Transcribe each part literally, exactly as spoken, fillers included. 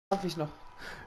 Darf ich noch?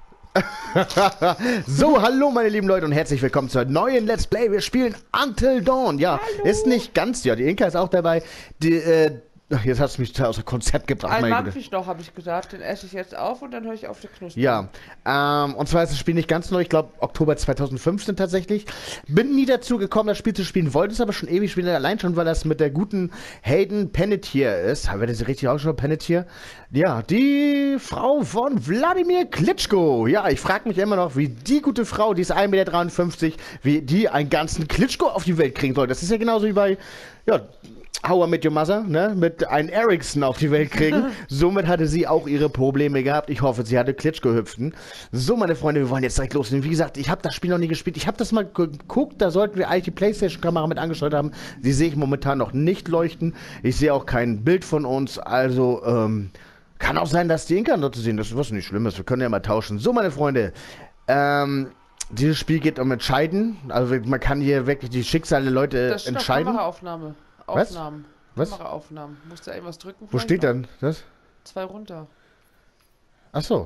So, hallo meine lieben Leute und herzlich willkommen zur neuen Let's Play. Wir spielen Until Dawn. Ja, hallo. Ist nicht ganz, ja, die Inka ist auch dabei. Die, äh, ach, jetzt hat es mich aus dem Konzept gebracht. Ein meine Landfisch noch, habe ich gesagt. Den esse ich jetzt auf und dann höre ich auf zu knuspern. Ja, ähm, und zwar ist das Spiel nicht ganz neu, ich glaube Oktober zweitausendfünfzehn tatsächlich. Bin nie dazu gekommen, das Spiel zu spielen, wollte es aber schon ewig spielen, allein schon, weil das mit der guten Hayden Panettiere ist. Haben wir das richtig ausgesprochen, Panettiere? Ja, die Frau von Wladimir Klitschko. Ja, ich frage mich immer noch, wie die gute Frau, die ist ein Meter dreiundfünfzig, wie die einen ganzen Klitschko auf die Welt kriegen soll. Das ist ja genauso wie bei, ja, How I Met Your Mother, ne, mit einem Ericsson auf die Welt kriegen. Somit hatte sie auch ihre Probleme gehabt. Ich hoffe, sie hatte Klitschko-Hüpfen. So, meine Freunde, wir wollen jetzt direkt loslegen. Wie gesagt, ich habe das Spiel noch nie gespielt. Ich habe das mal geguckt, da sollten wir eigentlich die Playstation-Kamera mit angeschaltet haben. Die sehe ich momentan noch nicht leuchten. Ich sehe auch kein Bild von uns, also, ähm, kann auch sein, dass die Inka dort zu sehen. Das ist was nicht Schlimmes. Wir können ja mal tauschen. So, meine Freunde, ähm, dieses Spiel geht um Entscheiden. Also, man kann hier wirklich die Schicksale der Leute das ist entscheiden. Kameraaufnahme. Aufnahmen. Was? Kameraaufnahmen. Musst du irgendwas drücken? Wo steht dann das? Zwei runter. Ach so.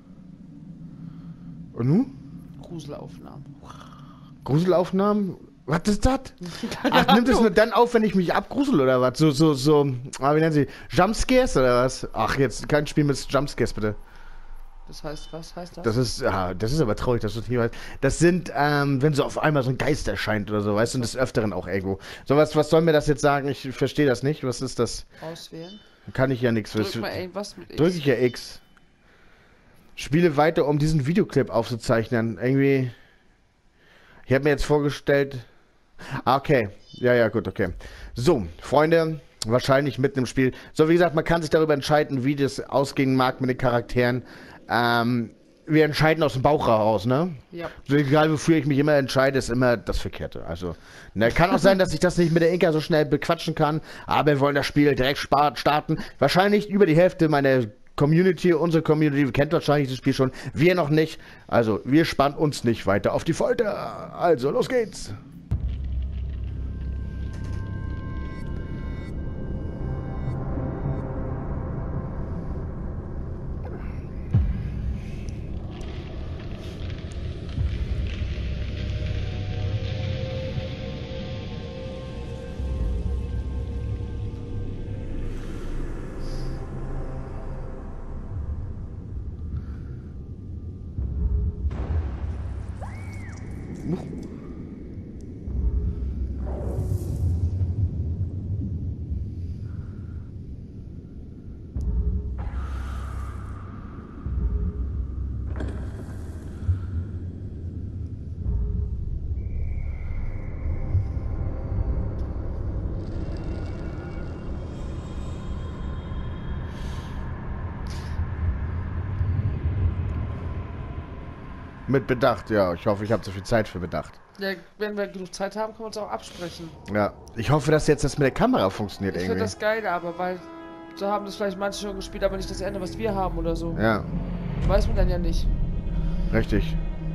Und nun? Gruselaufnahmen. Gruselaufnahmen? Was ist das? Ach, nimmt es nur dann auf, wenn ich mich abgrusel oder was? So, so, so, ah, wie nennen sie? Jumpscares oder was? Ach, jetzt kein Spiel mit Jumpscares, bitte. Das heißt, was heißt das? Das ist, ja, das ist aber traurig, dass du das nicht weißt. Das sind, ähm, wenn so auf einmal so ein Geist erscheint oder so, weißt du, und des Öfteren auch irgendwo. So, was, was soll mir das jetzt sagen? Ich verstehe das nicht. Was ist das? Auswählen. Kann ich ja nichts Drück wissen. mal irgendwas mit X. Drücke ich ja X. Spiele weiter, um diesen Videoclip aufzuzeichnen. Irgendwie. Ich habe mir jetzt vorgestellt. Ah, okay. Ja, ja, gut, okay. So, Freunde, wahrscheinlich mitten im Spiel. So, wie gesagt, man kann sich darüber entscheiden, wie das ausgehen mag mit den Charakteren. Ähm, wir entscheiden aus dem Bauch heraus, ne? Ja. So, egal wofür ich mich immer entscheide, ist immer das Verkehrte. Also, ne, kann auch sein, dass ich das nicht mit der Inka so schnell bequatschen kann, aber wir wollen das Spiel direkt starten. Wahrscheinlich über die Hälfte meiner Community, unsere Community, kennt wahrscheinlich das Spiel schon. Wir noch nicht. Also, wir spannen uns nicht weiter auf die Folter. Also, los geht's. Mit Bedacht, ja. Ich hoffe, ich habe so viel Zeit für Bedacht. Ja, wenn wir genug Zeit haben, können wir uns auch absprechen. Ja, ich hoffe, dass jetzt das mit der Kamera funktioniert Ich irgendwie. finde das geil, aber weil so haben das vielleicht manche schon gespielt, aber nicht das Ende, was wir haben oder so. Ja, Weiß man dann ja nicht. richtig.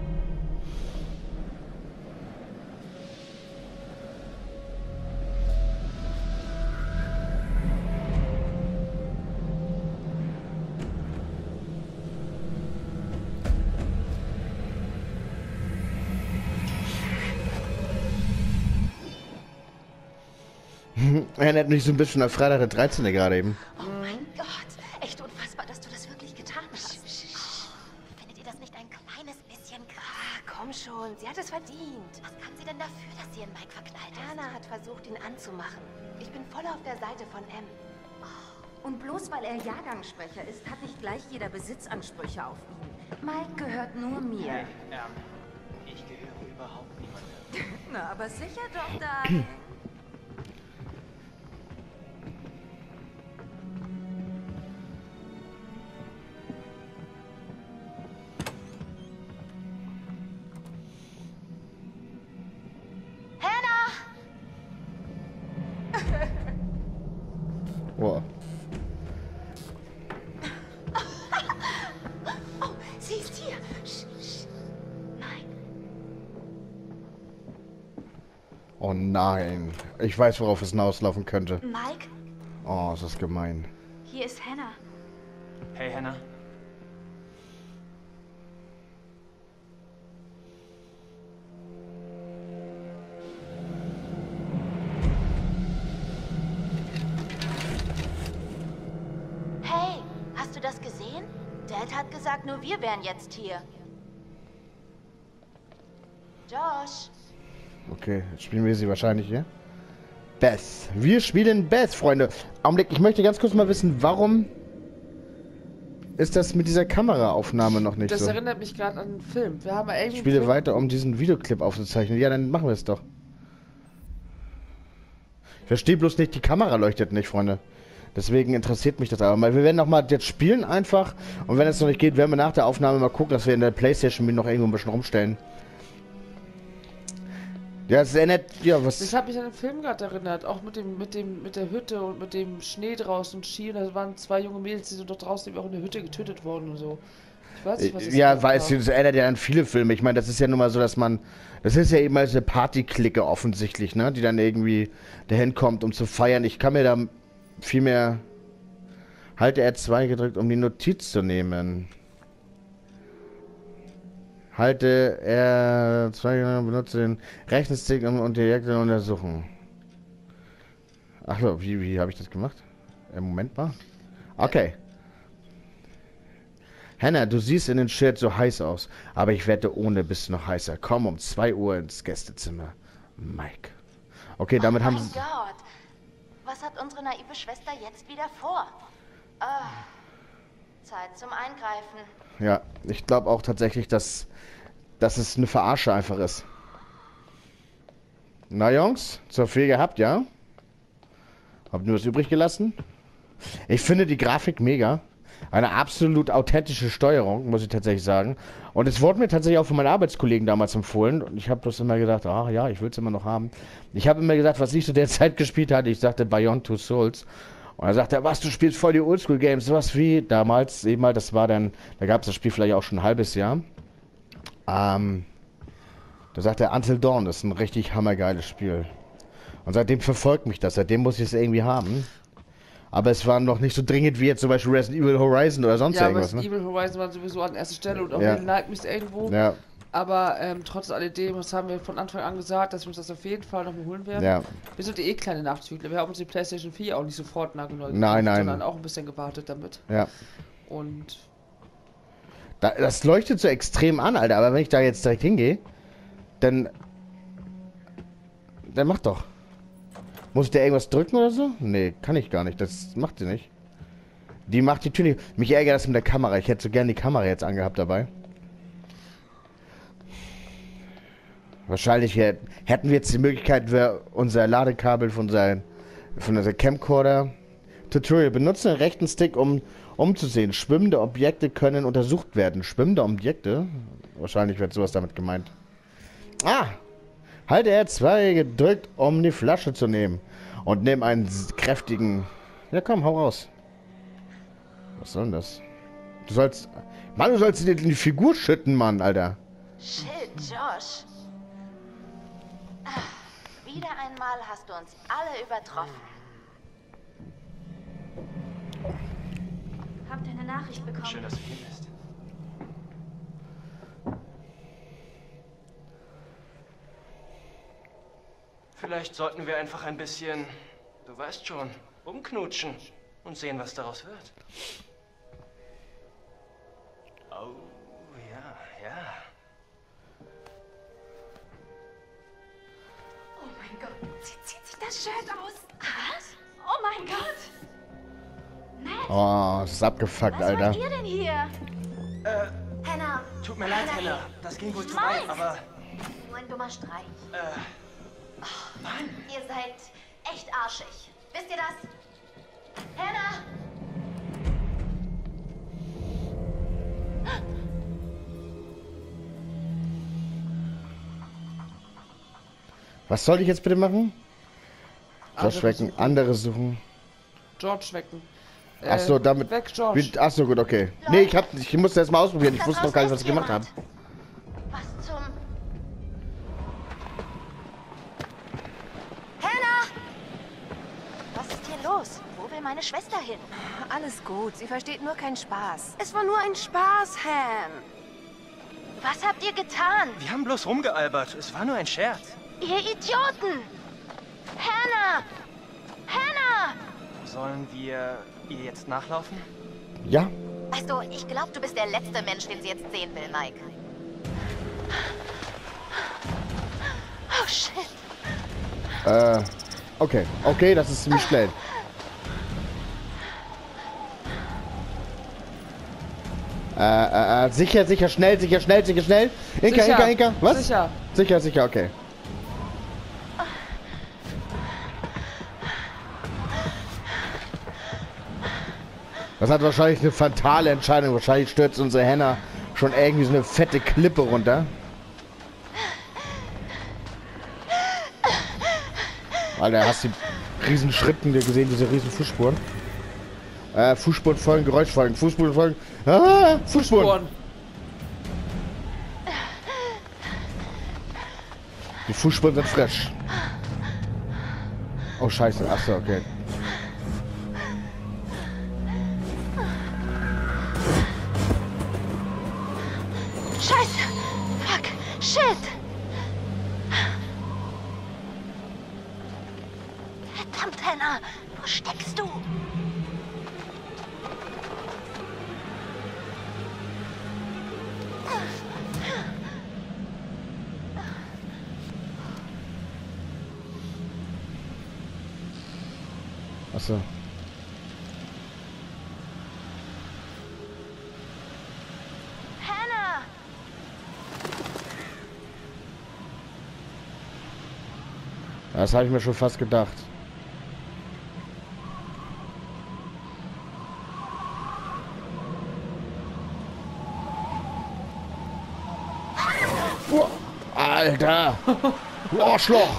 Erinnert mich so ein bisschen an Freitag der dreizehnte gerade eben. Oh mein Gott, echt unfassbar, dass du das wirklich getan hast. Oh, findet ihr das nicht ein kleines bisschen krass? Ah, komm schon, sie hat es verdient. Was kann sie denn dafür, dass sie in Mike verknallt ist? Hannah hat versucht, ihn anzumachen. Ich bin voll auf der Seite von M. Und bloß weil er Jahrgangssprecher ist, hat nicht gleich jeder Besitzansprüche auf ihn. Mike gehört nur mir. Ähm, ich gehöre überhaupt niemandem. Na, aber sicher doch, Darling. Wow. Oh, sie ist hier. Sch, sch. Nein. Oh nein. Ich weiß, worauf es hinauslaufen könnte. Mike, Oh, ist das gemein. hier ist Hannah. Hey, Hannah. Annette hat gesagt, nur wir wären jetzt hier. Josh. Okay, jetzt spielen wir sie wahrscheinlich hier. Beth. Wir spielen Beth, Freunde. Augenblick, ich möchte ganz kurz mal wissen, warum ist das mit dieser Kameraaufnahme noch nicht Das so? erinnert mich gerade an einen Film. Wir haben irgendwie. Ich spiele weiter, um diesen Videoclip aufzuzeichnen. Ja, dann machen wir es doch. Ich verstehe bloß nicht, die Kamera leuchtet nicht, Freunde. Deswegen interessiert mich das aber mal. Wir werden noch mal jetzt spielen einfach. Und wenn es noch nicht geht, werden wir nach der Aufnahme mal gucken, dass wir in der Playstation noch irgendwo ein bisschen rumstellen. Ja, es ist sehr nett. Ja, was... Das hat mich an den Film gerade erinnert. Auch mit dem, mit dem, mit der Hütte und mit dem Schnee draußen und Ski. Und da waren zwei junge Mädels, die sind doch draußen die auch in der Hütte getötet worden und so. Ich weiß nicht, was das Ja, war. weil es das erinnert ja an viele Filme. Ich meine, das ist ja nun mal so, dass man... Das ist ja eben als eine Partyklicke offensichtlich, ne? Die dann irgendwie dahin kommt, um zu feiern. Ich kann mir da viel mehr... Halte R zwei gedrückt, um die Notiz zu nehmen. Halte R zwei, benutze den rechten Stick um, und direkt untersuchen. Ach so, wie, wie habe ich das gemacht? Im Moment mal. Okay. Hannah, du siehst in den Schild so heiß aus, aber ich wette, ohne bist du noch heißer. Komm um zwei Uhr ins Gästezimmer. Mike. Okay, damit oh haben mein sie... Gott. Was hat unsere naive Schwester jetzt wieder vor? Ah, Zeit zum Eingreifen. Ja, ich glaube auch tatsächlich, dass, dass es eine Verarsche einfach ist. Na Jungs, zu viel gehabt, ja? Habt ihr was übrig gelassen? Ich finde die Grafik mega. Eine absolut authentische Steuerung, muss ich tatsächlich sagen. Und es wurde mir tatsächlich auch von meinen Arbeitskollegen damals empfohlen. Und ich habe bloß immer gedacht, ach ja, ich will es immer noch haben. Ich habe immer gesagt, was ich zu der Zeit gespielt hatte, ich sagte Beyond Two Souls. Und er sagte, was, du spielst voll die Oldschool-Games, sowas wie damals, eben mal, das war dann, da gab es das Spiel vielleicht auch schon ein halbes Jahr. Ähm, da sagt er, Until Dawn, das ist ein richtig hammergeiles Spiel. Und seitdem verfolgt mich das, seitdem muss ich es irgendwie haben. Aber es war noch nicht so dringend wie jetzt zum Beispiel Resident Evil Horizon oder sonst Ja, irgendwas, aber ne? Evil Horizon war sowieso an erster Stelle und auch Ja. Little Nightmares irgendwo. Ja, Aber ähm, trotz alledem, das haben wir von Anfang an gesagt, dass wir uns das auf jeden Fall noch mal holen werden. ja. Wir sind eh kleine Nachzügler. Wir haben uns die PlayStation vier auch nicht sofort nagelneu gekauft, Nein, nein. sondern auch ein bisschen gewartet damit. Ja. Und Da, das leuchtet so extrem an, Alter. Aber wenn ich da jetzt direkt hingehe, dann... Dann mach doch. Muss ich da irgendwas drücken oder so? Nee, kann ich gar nicht. Das macht sie nicht. Die macht die Tür nicht. Mich ärgert das mit der Kamera. Ich hätte so gerne die Kamera jetzt angehabt dabei. Wahrscheinlich hätten wir jetzt die Möglichkeit, wir unser Ladekabel von, sein, von unser Camcorder Tutorial benutzen, den rechten Stick, um umzusehen. Schwimmende Objekte können untersucht werden. Schwimmende Objekte? Wahrscheinlich wird sowas damit gemeint. Ah! Halte R zwei gedrückt, um die Flasche zu nehmen. Und nimm einen kräftigen... Ja komm, hau raus. Was soll denn das? Du sollst... Mann, du sollst dir in die Figur schütten, Mann, Alter. Shit, Josh. Ah, wieder einmal hast du uns alle übertroffen. Habt ihr eine Nachricht bekommen? Schön, dass du hier bist. Vielleicht sollten wir einfach ein bisschen, du weißt schon, umknutschen und sehen, was daraus wird. Oh, ja, ja. Oh mein Gott, sie zieht sich das Shirt aus. Was? Oh mein Gott. Nett, Oh, das ist abgefuckt, Was Alter. macht ihr denn hier? Äh, Hannah, tut mir leid, Hannah. Das ging wohl zu weit, aber... nur ein dummer Streich. Äh, Mann. Ihr seid echt arschig. Wisst ihr das? Hannah! Was soll ich jetzt bitte machen? Andere Josh wecken, suchen. andere suchen. George wecken. Äh, Ach so, damit... Weg, George. Wie- Ach so, gut, okay. Nee, ich, hab, ich musste erst mal ausprobieren. Ich wusste noch gar nicht, was ich gemacht habe. Was zum... Hannah! Was ist hier los? Wo will meine Schwester hin? Alles gut, sie versteht nur keinen Spaß. es war nur ein Spaß, Han. Was habt ihr getan? Wir haben bloß rumgealbert. Es war nur ein Scherz. Ihr Idioten! Hannah! Hannah! Sollen wir ihr jetzt nachlaufen? Ja, Weißt du, ich glaube, du bist der letzte Mensch, den sie jetzt sehen will, Mike. Oh, shit. Äh, okay. Okay, das ist ziemlich schnell. Äh, äh, äh, sicher, sicher, schnell, sicher, schnell, sicher, schnell. Inka, Sicher. Inka, Inka. Was? Sicher. Sicher, sicher, okay. Das hat wahrscheinlich eine fatale Entscheidung. Wahrscheinlich stürzt unsere Hannah schon irgendwie so eine fette Klippe runter. Alter, hast du die riesen Schritten gesehen, diese riesen Fußspuren? Äh, Fußspuren folgen, Geräusch folgen, Fußspuren folgen. Ah, Fußspuren. Fußspuren. Die Fußspuren sind frisch. Oh, scheiße. Achso, okay. Scheiße. Fuck. Shit. Verdammt, Hannah. Wo steckst du? Achso. Hannah. Das habe ich mir schon fast gedacht. Oh, Alter! Du Arschloch!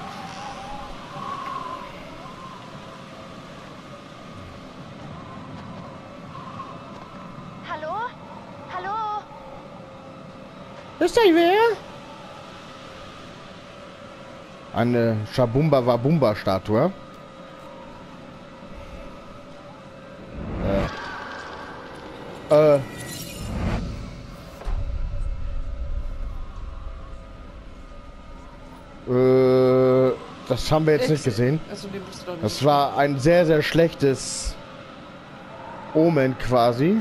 Hallo? Hallo? Ist da wer? Eine Shabumba Wabumba Statue. Äh. Äh. Äh. Das haben wir jetzt nicht gesehen. Also, nee, musst du doch nicht. Das war ein sehr, sehr schlechtes Omen quasi.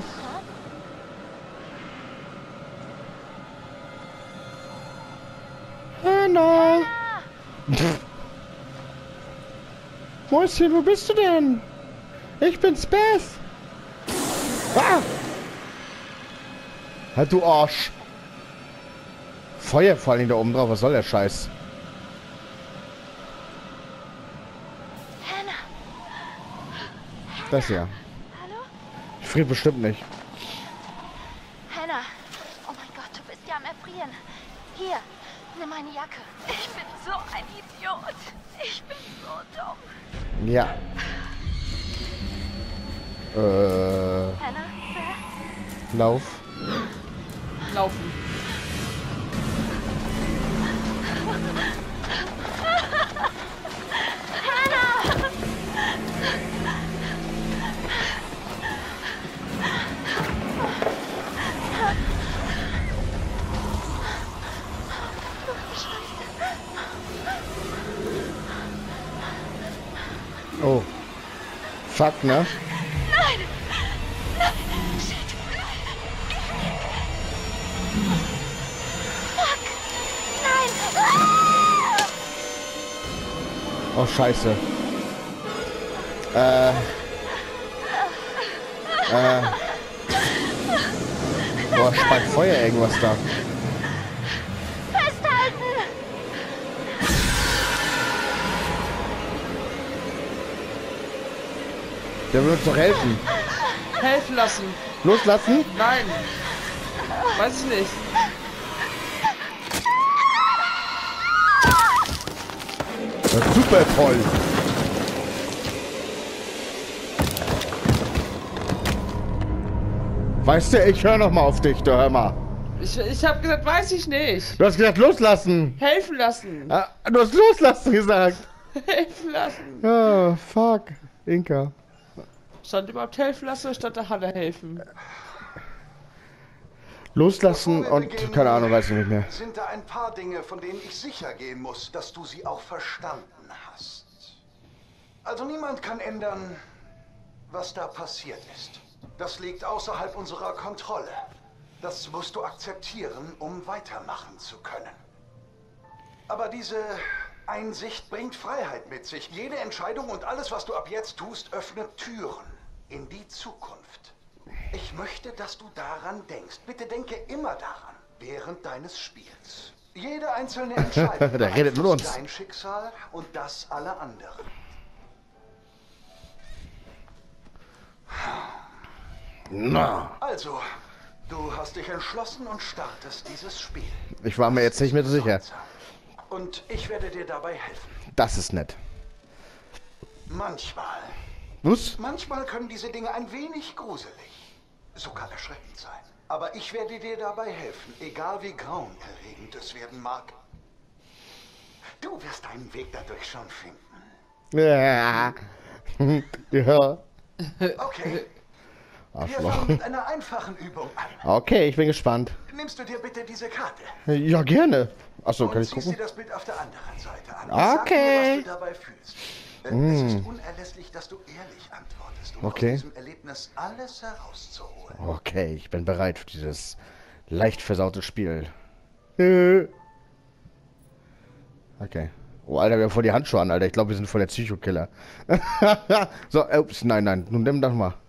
Hannah! Mäuschen, wo bist du denn? Ich bin's, Beth! Ah! Halt, du Arsch! Feuer vor allem da oben drauf, was soll der Scheiß? Hannah. Das ja. Hallo? Ich friere bestimmt nicht. Hannah. Oh mein Gott, du bist ja am Erfrieren. Hier, nimm meine Jacke. Ich bin so ein Idiot. Ich bin so dumm. Ja. Äh. Hannah, Lauf. Laufen. Oh. Fuck, ne? Nein! Nein! Shit! Fuck! Nein! Ah! Oh, scheiße. Äh. Äh. Boah, spart Feuer irgendwas da. Festhalten! Der will uns doch helfen. Helfen lassen. Loslassen? Nein. Weiß ich nicht. Das ist super toll. Weißt du, ich höre noch mal auf dich, du hör mal. Ich, ich habe gesagt, weiß ich nicht. Du hast gesagt, loslassen. Helfen lassen. Ah, du hast loslassen gesagt. Helfen lassen. Oh, fuck. Inka. Stand überhaupt helfen lassen oder stand da Hanna helfen? Loslassen Bevor wir und beginnen, keine Ahnung, weiß ich nicht mehr. Sind da ein paar Dinge, von denen ich sicher gehen muss, dass du sie auch verstanden hast. Also niemand kann ändern, was da passiert ist. Das liegt außerhalb unserer Kontrolle. Das musst du akzeptieren, um weitermachen zu können. Aber diese Einsicht bringt Freiheit mit sich. Jede Entscheidung und alles, was du ab jetzt tust, öffnet Türen in die Zukunft. Ich möchte, dass du daran denkst. Bitte denke immer daran, während deines Spiels. Jede einzelne Entscheidung Der redet mit uns. dein Schicksal und das aller anderen. Na. Also, du hast dich entschlossen und startest dieses Spiel. Ich war mir jetzt nicht mehr so sicher. Und ich werde dir dabei helfen. Das ist nett. Manchmal. Was? Manchmal können diese Dinge ein wenig gruselig, sogar erschreckend sein. Aber ich werde dir dabei helfen, egal wie grauenerregend es werden mag. Du wirst deinen Weg dadurch schon finden. Ja. Ja. Okay. Wir Arschloch. fangen mit einer einfachen Übung an. Okay, ich bin gespannt. Nimmst du dir bitte diese Karte Ja, gerne. Achso, kann und ich siehst gucken? dir das Bild auf der anderen Seite an. Okay. Sag mir, was du dabei fühlst. Äh, Es ist unerlässlich, dass du ehrlich antwortest, um Okay. aus diesem Erlebnis alles herauszuholen. Okay, ich bin bereit für dieses leicht versaute Spiel. Äh. Okay. Oh, Alter, wir haben voll die Handschuhe an, Alter. Ich glaube, wir sind voll der Psychokiller. So, äh, ups, nein, nein. Nun nimm doch mal.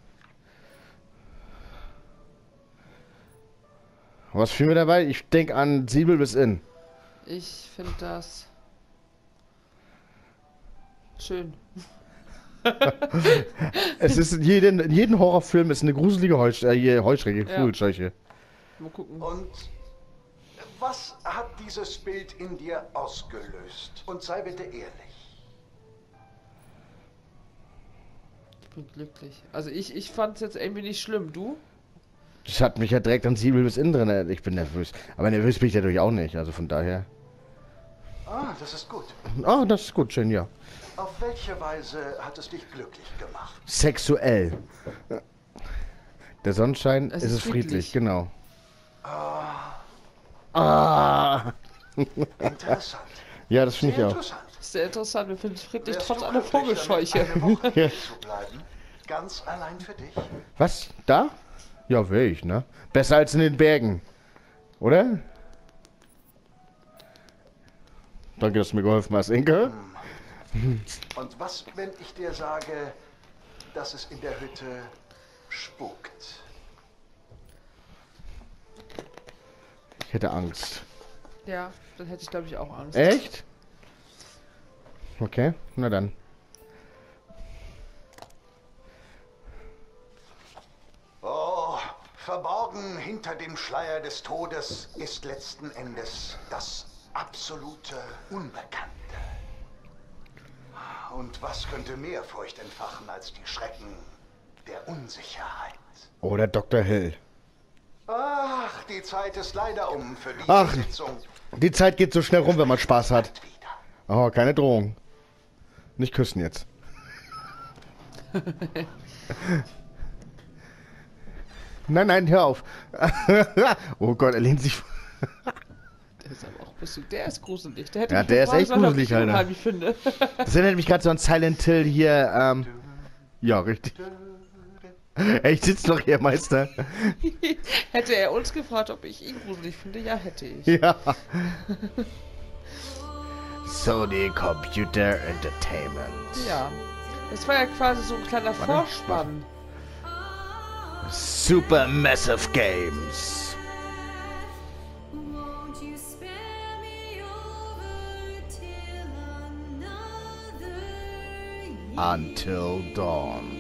Was fiel mir dabei? Ich denke an Siebel bis in. Ich finde das schön. Es ist in jedem, in jedem Horrorfilm ist eine gruselige Heusch äh, hier, Heuschrecke, Ja. Vogelscheuche. Mal gucken. Und was hat dieses Bild in dir ausgelöst? Und sei bitte ehrlich. Ich bin glücklich. Also ich, ich fand es jetzt irgendwie nicht schlimm. Du? Das hat mich ja direkt an Siebel bis in drin. Ich bin nervös. Aber nervös bin ich dadurch auch nicht. Also von daher. Ah, das ist gut. Oh, das ist gut, schön, ja. Auf welche Weise hat es dich glücklich gemacht? Sexuell. Der Sonnenschein Es ist ist es friedlich, friedlich. genau. Ah. Interessant. Ja, das finde ich Sehr auch. interessant. Ist sehr interessant. Wir finden es friedlich Wärst trotz du aller glücklich damit, Vogelscheuche. eine Woche Ja. hier zu bleiben? Ganz allein für dich? Was? Da? Ja, will ich, ne? Besser als in den Bergen. Oder? Danke, dass du mir geholfen hast, Inke. Und was, wenn ich dir sage, dass es in der Hütte spukt? Ich hätte Angst. Ja, dann hätte ich glaube ich auch Angst. Echt? Okay, na dann. Oh, verborgen hinter dem Schleier des Todes ist letzten Endes das absolute Unbekannte. Und was könnte mehr Furcht entfachen als die Schrecken der Unsicherheit? Oder Doktor Hill. Ach, die Zeit ist leider um für diese Ach. Sitzung. Die Zeit geht so schnell rum, wenn man Spaß hat. Bald wieder. Oh, keine Drohung. Nicht küssen jetzt. Nein, nein, hör auf. Oh Gott, er lehnt sich. Der ist aber auch ein bisschen, der ist gruselig. Der hätte Ja, mich der ist gefragt, echt was ich gruselig, Alter. unheimlich finde. Das erinnert mich gerade so an Silent Hill hier. Ähm, ja, richtig. Ey, ich sitze noch hier, Meister. Hätte er uns gefragt, ob ich ihn gruselig finde, ja, hätte ich. Ja. Sony Computer Entertainment. Ja. Das war ja quasi so ein kleiner Vorspann. Super Massive Games. Won't you spare me over till another year? Until Dawn.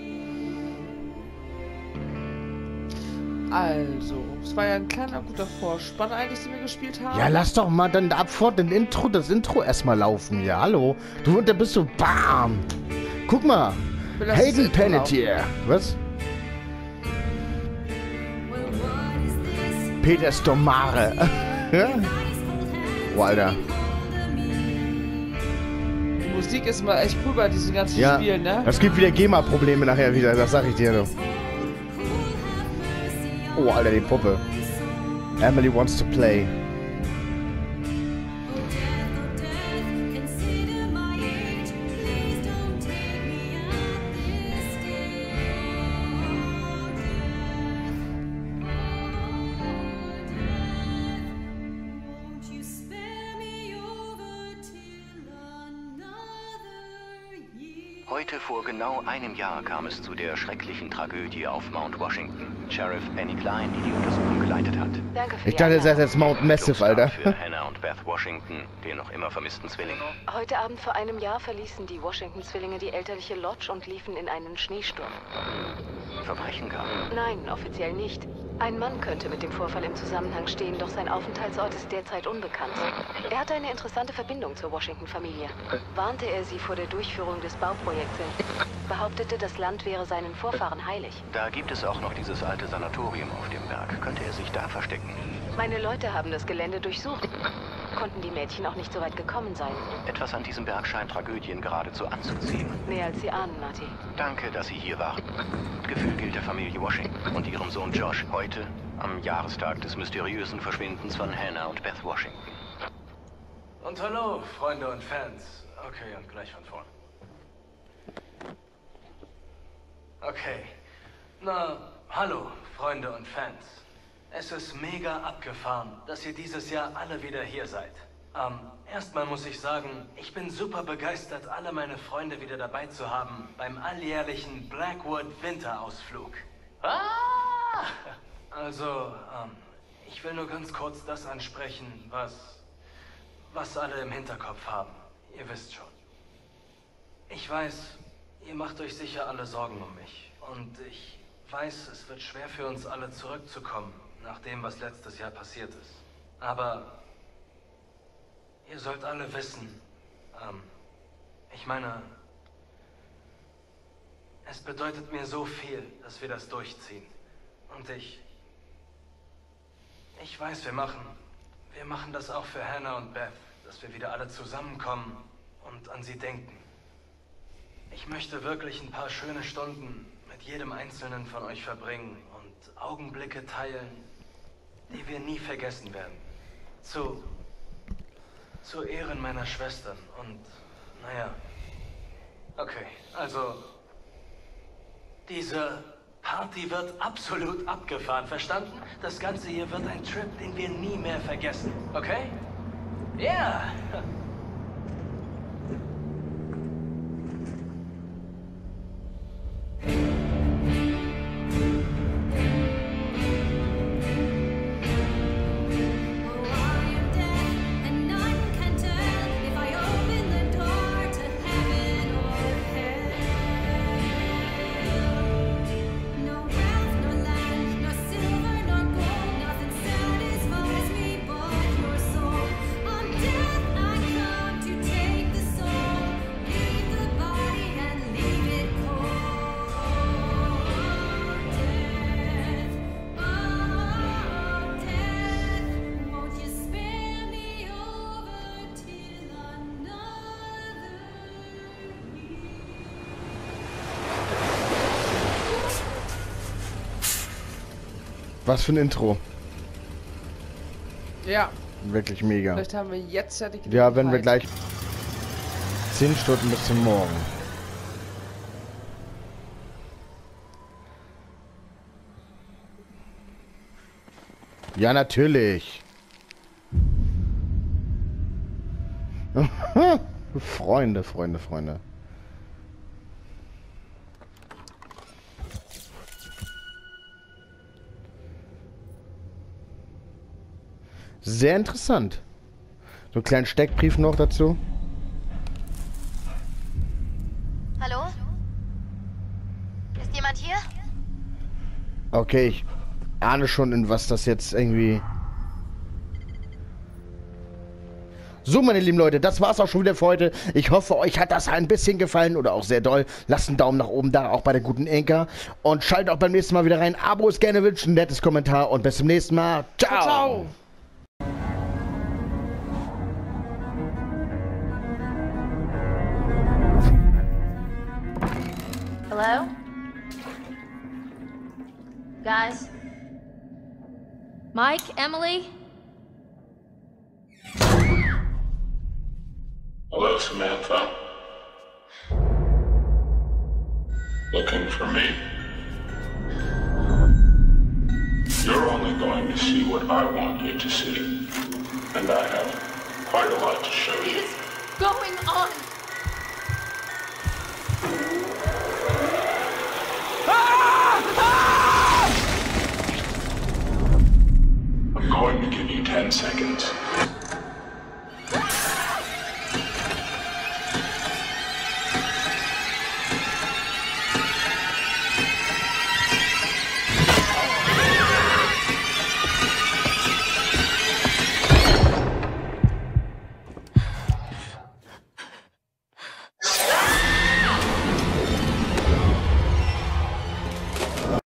Also, es war ja ein kleiner guter Vorspann eigentlich, den wir gespielt haben. Ja, lass doch mal dann ab vor den Intro, das Intro erstmal laufen. Ja, hallo. Du, und da bist du, bam. Guck mal. Wir lassen das Hayden Intro Panettiere. Was? Well, what is this? Peter Stormare. Oh, Alter. Die Musik ist mal echt cool bei diesen ganzen Ja, Spielen, ne? es gibt wieder GEMA-Probleme nachher wieder, das sag ich dir. Du. Oh, Alter, die Puppe. Emily wants to play. Consider my age. Please don't take me at this stage. Heute vor genau einem Jahr kam es zu der schrecklichen Tragödie auf Mount Washington. Sheriff Penny Klein, die die Untersuchung geleitet hat. Danke für Ich die dachte, das heißt Einladung. jetzt Mount Massive, Alter. Für Hannah und Beth Washington, den noch immer vermissten Zwilling. Heute Abend vor einem Jahr verließen die Washington-Zwillinge die elterliche Lodge und liefen in einen Schneesturm. Verbrechen gab. Nein, offiziell nicht. Ein Mann könnte mit dem Vorfall im Zusammenhang stehen, doch sein Aufenthaltsort ist derzeit unbekannt. Er hatte eine interessante Verbindung zur Washington-Familie. Warnte er sie vor der Durchführung des Bauprojekts hin, behauptete, das Land wäre seinen Vorfahren heilig. Da gibt es auch noch dieses alte Sanatorium auf dem Berg. Könnte er sich da verstecken? Meine Leute haben das Gelände durchsucht. Konnten die Mädchen auch nicht so weit gekommen sein. Etwas an diesem Berg scheint Tragödien geradezu anzuziehen. Mehr als Sie ahnen, Marty. Danke, dass Sie hier waren. Gefühl gilt der Familie Washington und ihrem Sohn Josh heute am Jahrestag des mysteriösen Verschwindens von Hannah und Beth Washington. Und hallo, Freunde und Fans. Okay, und gleich von vorn. Okay. Na, hallo, Freunde und Fans. Es ist mega abgefahren, dass ihr dieses Jahr alle wieder hier seid. Ähm, erstmal muss ich sagen, ich bin super begeistert, alle meine Freunde wieder dabei zu haben beim alljährlichen Blackwood Winterausflug. Ah! Also, ähm, ich will nur ganz kurz das ansprechen, was, was alle im Hinterkopf haben. Ihr wisst schon. Ich weiß, ihr macht euch sicher alle Sorgen um mich. Und ich weiß, es wird schwer für uns alle zurückzukommen, nach dem, was letztes Jahr passiert ist. Aber ihr sollt alle wissen, ähm, ich meine, es bedeutet mir so viel, dass wir das durchziehen. Und ich, ich weiß, wir machen, wir machen das auch für Hannah und Beth, dass wir wieder alle zusammenkommen und an sie denken. Ich möchte wirklich ein paar schöne Stunden mit jedem Einzelnen von euch verbringen und Augenblicke teilen, die wir nie vergessen werden. Zu, zu Ehren meiner Schwestern und, naja. Okay, also, diese Party wird absolut abgefahren, verstanden? Das Ganze hier wird ein Trip, den wir nie mehr vergessen, okay? Ja! Yeah. Was für ein Intro. Ja. Wirklich mega. Vielleicht haben wir jetzt ja die Gelegenheit. Ja, wenn wir gleich zehn Stunden bis zum Morgen. Ja, natürlich. Freunde, Freunde, Freunde. Sehr interessant. So einen kleinen Steckbrief noch dazu. Hallo? Ist jemand hier? Okay, ich ahne schon, in was das jetzt irgendwie... So, meine lieben Leute, das war's auch schon wieder für heute. Ich hoffe, euch hat das ein bisschen gefallen oder auch sehr doll. Lasst einen Daumen nach oben da, auch bei der guten Inka. Und schaltet auch beim nächsten Mal wieder rein. Abos gerne wünschen, nettes Kommentar und bis zum nächsten Mal. Ciao! Ciao. Hello? Guys? Mike? Emily? Hello, Samantha. Looking for me? You're only going to see what I want you to see. And I have quite a lot to show you. What is going on? ten seconds.